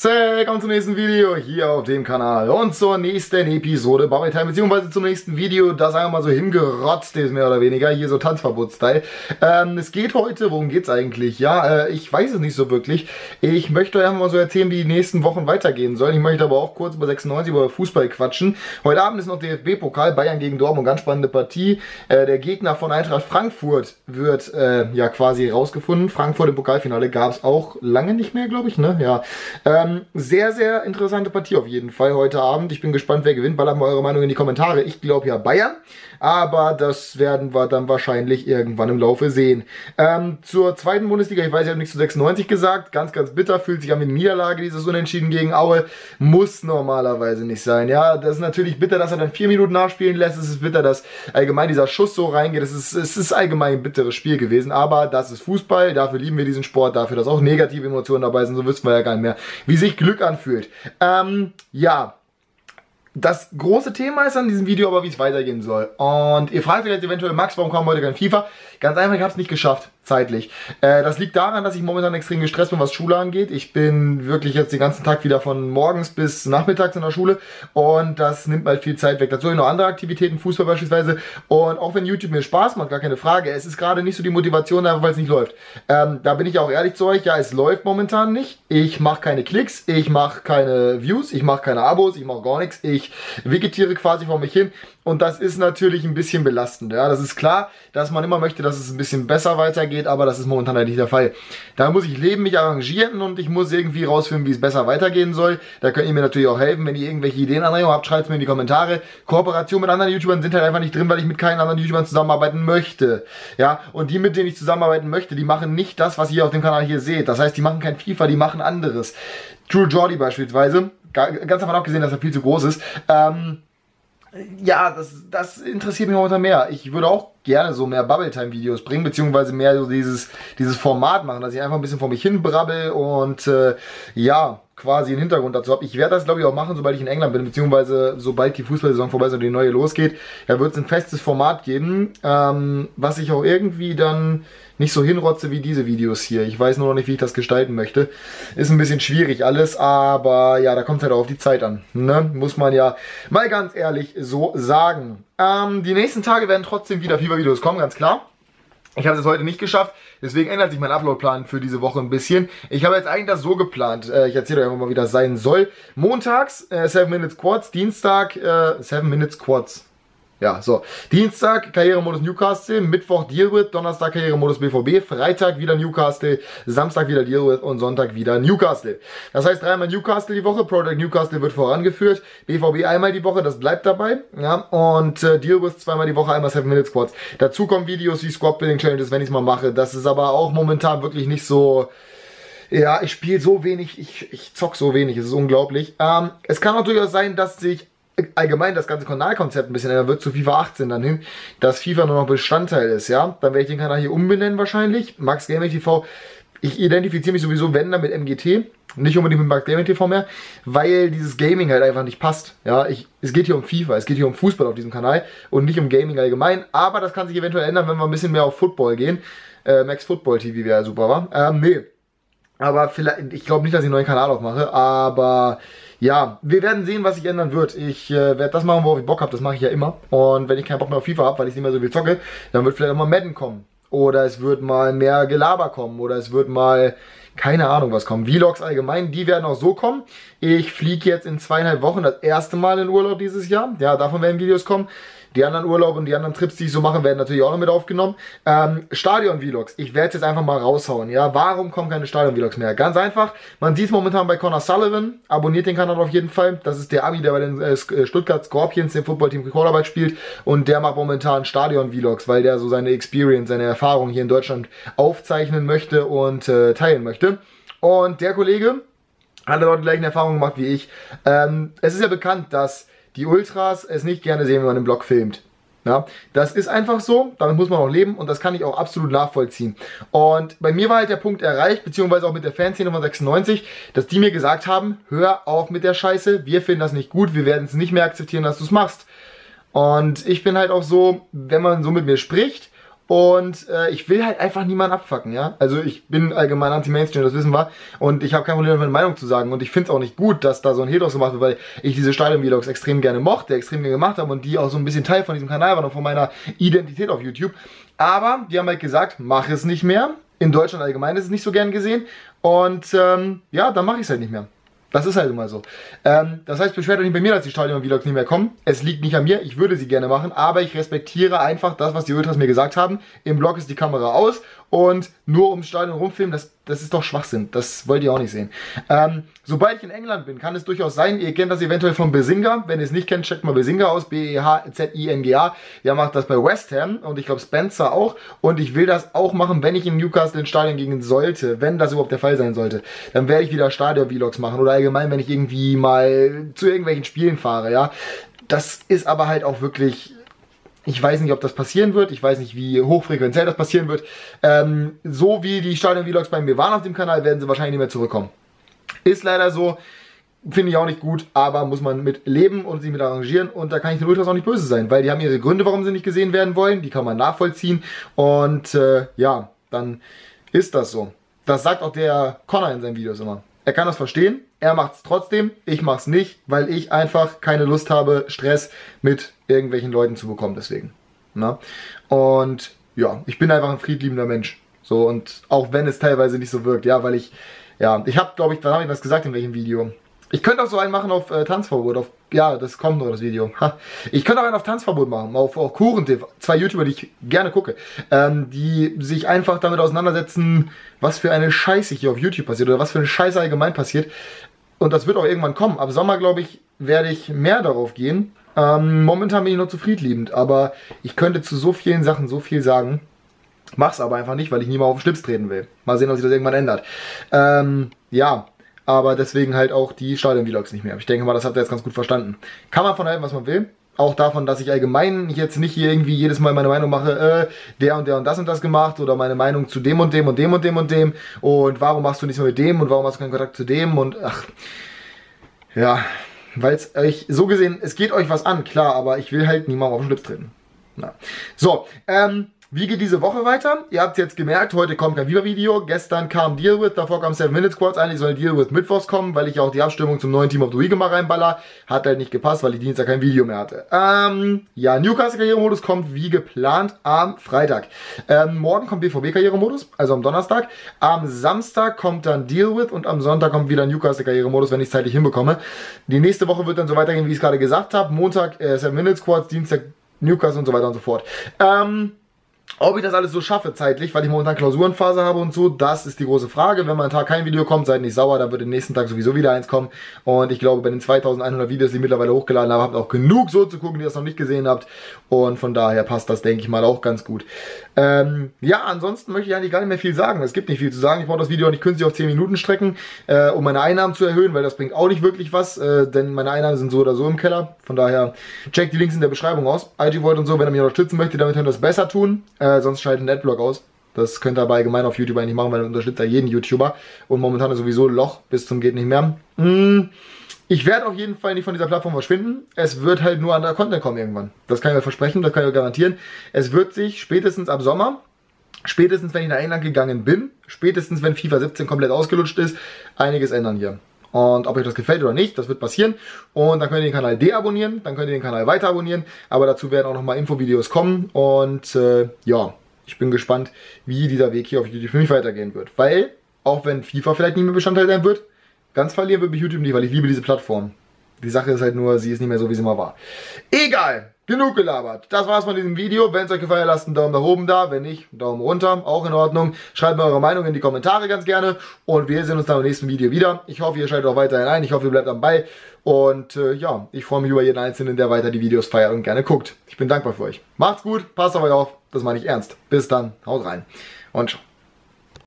Willkommen zum nächsten Video hier auf dem Kanal und zur nächsten Episode Bubble Time, beziehungsweise zum nächsten Video, das einfach mal so hingerotzt ist, mehr oder weniger, hier so Tanzverbot-Style. Es geht heute, worum geht's eigentlich? Ja, ich weiß es nicht so wirklich. Ich möchte euch einfach mal so erzählen, wie die nächsten Wochen weitergehen sollen. Ich möchte aber auch kurz über 96, über Fußball quatschen. Heute Abend ist noch DFB-Pokal, Bayern gegen Dortmund, ganz spannende Partie. Der Gegner von Eintracht Frankfurt wird ja quasi rausgefunden. Frankfurt im Pokalfinale gab es auch lange nicht mehr, glaube ich, ne? Ja. Sehr, sehr interessante Partie auf jeden Fall heute Abend. Ich bin gespannt, wer gewinnt. Ballert mal eure Meinung in die Kommentare. Ich glaube ja Bayern, aber das werden wir dann wahrscheinlich irgendwann im Laufe sehen. Zur zweiten Bundesliga, ich weiß, ich habe nichts zu 96 gesagt. Ganz, ganz bitter, fühlt sich an wie eine Niederlage, dieses Unentschieden gegen Aue. Muss normalerweise nicht sein. Ja, das ist natürlich bitter, dass er dann 4 Minuten nachspielen lässt. Es ist bitter, dass allgemein dieser Schuss so reingeht. Es ist allgemein ein bitteres Spiel gewesen, aber das ist Fußball. Dafür lieben wir diesen Sport, dafür, dass auch negative Emotionen dabei sind. So wissen wir ja gar nicht mehr, wie sich Glück anfühlt. Ja. Das große Thema ist an diesem Video aber, wie es weitergehen soll. Und ihr fragt euch jetzt eventuell, Max, warum kam heute kein FIFA? Ganz einfach, ich habe es nicht geschafft, zeitlich. Das liegt daran, dass ich momentan extrem gestresst bin, was Schule angeht. Ich bin wirklich jetzt den ganzen Tag wieder von morgens bis nachmittags in der Schule. Und das nimmt mal viel Zeit weg. Dazu habe ich noch andere Aktivitäten, Fußball beispielsweise. Und auch wenn YouTube mir Spaß macht, gar keine Frage, es ist gerade nicht so die Motivation, einfach weil es nicht läuft. Da bin ich auch ehrlich zu euch, ja, es läuft momentan nicht. Ich mache keine Klicks, ich mache keine Views, ich mache keine Abos, ich mache gar nichts. Ich vegetiere quasi vor mich hin. Und das ist natürlich ein bisschen belastend. Ja, das ist klar, dass man immer möchte, dass es ein bisschen besser weitergeht, aber das ist momentan halt nicht der Fall. Da muss ich leben, mich arrangieren und ich muss irgendwie rausfinden, wie es besser weitergehen soll. Da könnt ihr mir natürlich auch helfen, wenn ihr irgendwelche Ideen, Anregungen habt, schreibt es mir in die Kommentare. Kooperation mit anderen YouTubern sind halt einfach nicht drin, weil ich mit keinen anderen YouTubern zusammenarbeiten möchte. Ja, und die, mit denen ich zusammenarbeiten möchte, die machen nicht das, was ihr auf dem Kanal hier seht. Das heißt, die machen kein FIFA, die machen anderes. True Jordi beispielsweise, ganz davon abgesehen, dass er viel zu groß ist, ja, das interessiert mich momentan mehr. Ich würde auch gerne so mehr Bubble-Time-Videos bringen, beziehungsweise mehr so dieses Format machen, dass ich einfach ein bisschen vor mich hin brabbel und ja, quasi einen Hintergrund dazu habe. Ich werde das, glaube ich, auch machen, sobald ich in England bin, beziehungsweise sobald die Fußballsaison vorbei ist und die neue losgeht. Da wird es ein festes Format geben, was ich auch irgendwie dann nicht so hinrotze wie diese Videos hier. Ich weiß nur noch nicht, wie ich das gestalten möchte. Ist ein bisschen schwierig alles, aber ja, da kommt es halt auch auf die Zeit an. Ne? Muss man ja mal ganz ehrlich so sagen. Die nächsten Tage werden trotzdem wieder FIFA-Videos kommen, ganz klar. Ich habe es heute nicht geschafft, deswegen ändert sich mein Upload-Plan für diese Woche ein bisschen. Ich habe jetzt eigentlich das so geplant, ich erzähle euch einfach mal, wie das sein soll. Montags 7 Minutes Quads, Dienstag 7 Minutes Quads. Ja, so. Dienstag Karrieremodus Newcastle, Mittwoch Dealwith, Donnerstag Karrieremodus BVB, Freitag wieder Newcastle, Samstag wieder Dealwith und Sonntag wieder Newcastle. Das heißt 3-mal Newcastle die Woche, Project Newcastle wird vorangeführt, BVB einmal die Woche, das bleibt dabei, ja, und Dealwith 2-mal die Woche, einmal 7 Minutes Quads. Dazu kommen Videos wie Squad Building Challenges, wenn ich es mal mache. Das ist aber auch momentan wirklich nicht so. Ja, ich spiele so wenig, ich zock so wenig, es ist unglaublich. Es kann auch durchaus sein, dass sich allgemein das ganze Kanalkonzept ein bisschen ändern wird zu FIFA 18 dann hin, dass FIFA nur noch Bestandteil ist, ja. Dann werde ich den Kanal hier umbenennen wahrscheinlich. Max Gaming TV. Ich identifiziere mich sowieso, wenn dann mit MGT, nicht unbedingt mit Max Gaming TV mehr, weil dieses Gaming halt einfach nicht passt, ja. Es geht hier um FIFA, es geht hier um Fußball auf diesem Kanal und nicht um Gaming allgemein, aber das kann sich eventuell ändern, wenn wir ein bisschen mehr auf Football gehen. Max Football TV wäre super, wa? Nee. Aber vielleicht, ich glaube nicht, dass ich einen neuen Kanal aufmache, aber ja, wir werden sehen, was sich ändern wird. Ich werde das machen, worauf ich Bock habe, das mache ich ja immer. Und wenn ich keinen Bock mehr auf FIFA habe, weil ich nicht mehr so viel zocke, dann wird vielleicht auch mal Madden kommen. Oder es wird mal mehr Gelaber kommen. Oder es wird mal, keine Ahnung was kommen. Vlogs allgemein, die werden auch so kommen. Ich fliege jetzt in 2,5 Wochen das erste Mal in Urlaub dieses Jahr. Ja, davon werden Videos kommen. Die anderen Urlaube und die anderen Trips, die ich so mache, werden natürlich auch noch mit aufgenommen. Stadion-Vlogs. Ich werde es jetzt einfach mal raushauen. Ja, warum kommen keine Stadion-Vlogs mehr? Ganz einfach. Man sieht es momentan bei Connor Sullivan. Abonniert den Kanal auf jeden Fall. Das ist der Ami, der bei den Stuttgart Scorpions, dem Footballteam Quarterback spielt. Und der macht momentan Stadion-Vlogs, weil der so seine Experience, seine Erfahrung hier in Deutschland aufzeichnen möchte und teilen möchte. Und der Kollege hat dort die gleichen Erfahrungen gemacht wie ich. Es ist ja bekannt, dass die Ultras es nicht gerne sehen, wenn man im Blog filmt. Ja, das ist einfach so, damit muss man auch leben und das kann ich auch absolut nachvollziehen. Und bei mir war halt der Punkt erreicht, beziehungsweise auch mit der Fanszene von 96, dass die mir gesagt haben, hör auf mit der Scheiße, wir finden das nicht gut, wir werden es nicht mehr akzeptieren, dass du es machst. Und ich bin halt auch so, wenn man so mit mir spricht Und ich will halt einfach niemanden abfucken, ja. Also ich bin allgemein anti-Mainstream, das wissen wir. Und ich habe kein Problem, meine Meinung zu sagen. Und ich finde es auch nicht gut, dass da so ein Hehl draus gemacht wird, weil ich diese Stadion-Vlogs extrem gerne mochte, extrem gerne gemacht habe und die auch so ein bisschen Teil von diesem Kanal waren und von meiner Identität auf YouTube. Aber die haben halt gesagt, mach es nicht mehr. In Deutschland allgemein ist es nicht so gern gesehen. Und ja, dann mache ich es halt nicht mehr. Das ist halt immer so. Das heißt, beschwert euch nicht bei mir, dass die Stadion-Vlogs nicht mehr kommen. Es liegt nicht an mir, ich würde sie gerne machen, aber ich respektiere einfach das, was die Ultras mir gesagt haben. Im Blog ist die Kamera aus und nur ums Stadion rumfilmen, das ist doch Schwachsinn. Das wollt ihr auch nicht sehen. Sobald ich in England bin, kann es durchaus sein, ihr kennt das eventuell von Bezinga. Wenn ihr es nicht kennt, checkt mal Bezinga aus, B-E-H-Z-I-N-G-A. Der macht das bei West Ham und ich glaube Spencer auch. Und ich will das auch machen, wenn ich in Newcastle ins Stadion gehen sollte, wenn das überhaupt der Fall sein sollte. Dann werde ich wieder Stadion-Vlogs machen oder allgemein, wenn ich irgendwie mal zu irgendwelchen Spielen fahre, ja. Das ist aber halt auch wirklich... Ich weiß nicht, ob das passieren wird. Ich weiß nicht, wie hochfrequenziell das passieren wird. So wie die Stadion-Vlogs bei mir waren auf dem Kanal, werden sie wahrscheinlich nicht mehr zurückkommen. Ist leider so. Finde ich auch nicht gut, aber muss man mit leben und sich mit arrangieren. Und da kann ich den Ultras auch nicht böse sein, weil die haben ihre Gründe, warum sie nicht gesehen werden wollen. Die kann man nachvollziehen. Und ja, dann ist das so. Das sagt auch der Connor in seinen Videos immer. Er kann das verstehen, er macht es trotzdem, ich mache es nicht, weil ich einfach keine Lust habe, Stress mit irgendwelchen Leuten zu bekommen, deswegen. Na? Und ja, ich bin einfach ein friedliebender Mensch. So, und auch wenn es teilweise nicht so wirkt, ja, weil ich habe, glaube ich, da habe ich was gesagt in welchem Video. Ich könnte auch so einen machen auf Tanzverbot, ja, das kommt noch, das Video. Ha. Ich könnte auch einen auf Tanzverbot machen, auf Kuchen TV, 2 YouTuber, die ich gerne gucke, die sich einfach damit auseinandersetzen, was für eine Scheiße hier auf YouTube passiert oder was für eine Scheiße allgemein passiert. Und das wird auch irgendwann kommen. Ab Sommer, glaube ich, werde ich mehr darauf gehen. Momentan bin ich noch zu friedliebend, aber ich könnte zu so vielen Sachen so viel sagen. Mach's aber einfach nicht, weil ich niemals auf den Schlips treten will. Mal sehen, ob sich das irgendwann ändert. Ja. Aber deswegen halt auch die Stadion-Vlogs nicht mehr. Ich denke mal, das habt ihr jetzt ganz gut verstanden. Kann man von halten, was man will. Auch davon, dass ich allgemein jetzt nicht hier irgendwie jedes Mal meine Meinung mache, der und das gemacht oder meine Meinung zu dem und dem und dem und dem und dem und warum machst du nichts mehr mit dem und warum hast du keinen Kontakt zu dem und ach, ja, weil es euch, so gesehen, es geht euch was an, klar, aber ich will halt niemandem auf den Schlips treten. Na. So, wie geht diese Woche weiter? Ihr habt es jetzt gemerkt, heute kommt kein Viva-Video, gestern kam Deal With, davor kam 7 Minute Squads, eigentlich soll Deal With mittwochs kommen, weil ich auch die Abstimmung zum neuen Team of the Week immer reinballer. Hat halt nicht gepasst, weil ich Dienstag kein Video mehr hatte. Ja, Newcastle-Karrieremodus kommt wie geplant am Freitag. Morgen kommt BVB-Karrieremodus, also am Donnerstag. Am Samstag kommt dann Deal With und am Sonntag kommt wieder Newcastle-Karrieremodus, wenn ich es zeitlich hinbekomme. Die nächste Woche wird dann so weitergehen, wie ich es gerade gesagt habe. Montag 7 Minute Squads, Dienstag Newcastle und so weiter und so fort. Ob ich das alles so schaffe zeitlich, weil ich momentan Klausurenphase habe und so, das ist die große Frage. Wenn mal ein Tag kein Video kommt, seid nicht sauer, dann wird am nächsten Tag sowieso wieder eins kommen. Und ich glaube, bei den 2100 Videos, die ich mittlerweile hochgeladen habe, habt ihr auch genug so zu gucken, die ihr das noch nicht gesehen habt. Und von daher passt das, denke ich mal, auch ganz gut. Ja, ansonsten möchte ich eigentlich gar nicht mehr viel sagen. Es gibt nicht viel zu sagen. Ich brauche das Video auch nicht künstlich auf 10 Minuten strecken, um meine Einnahmen zu erhöhen, weil das bringt auch nicht wirklich was, denn meine Einnahmen sind so oder so im Keller. Von daher checkt die Links in der Beschreibung aus. IG Volt und so, wenn ihr mich unterstützen möchtet, damit könnt ihr das besser tun. Sonst schaltet ein Adblock aus. Das könnt ihr aber allgemein auf YouTube eigentlich machen, weil ihr unterstützt ja jeden YouTuber. Und momentan ist sowieso ein Loch bis zum geht nicht mehr. Ich werde auf jeden Fall nicht von dieser Plattform verschwinden. Es wird halt nur anderer Content kommen irgendwann. Das kann ich euch versprechen, das kann ich euch garantieren. Es wird sich spätestens ab Sommer, spätestens wenn ich nach England gegangen bin, spätestens wenn FIFA 17 komplett ausgelutscht ist, einiges ändern hier. Und ob euch das gefällt oder nicht, das wird passieren. Und dann könnt ihr den Kanal deabonnieren, dann könnt ihr den Kanal weiter abonnieren. Aber dazu werden auch nochmal Infovideos kommen. Und ja, ich bin gespannt, wie dieser Weg hier auf YouTube für mich weitergehen wird. Weil, auch wenn FIFA vielleicht nicht mehr Bestandteil sein wird, ganz verlieren wird mich YouTube nicht, weil ich liebe diese Plattform. Die Sache ist halt nur, sie ist nicht mehr so, wie sie mal war. Egal, genug gelabert. Das war's von diesem Video. Wenn es euch gefallen hat, lasst einen Daumen nach oben da. Wenn nicht, einen Daumen runter. Auch in Ordnung. Schreibt mir eure Meinung in die Kommentare ganz gerne. Und wir sehen uns dann im nächsten Video wieder. Ich hoffe, ihr schaltet auch weiterhin ein. Ich hoffe, ihr bleibt am Ball. Und ja, ich freue mich über jeden Einzelnen, der weiter die Videos feiert und gerne guckt. Ich bin dankbar für euch. Macht's gut, passt auf euch auf. Das meine ich ernst. Bis dann, haut rein und ciao.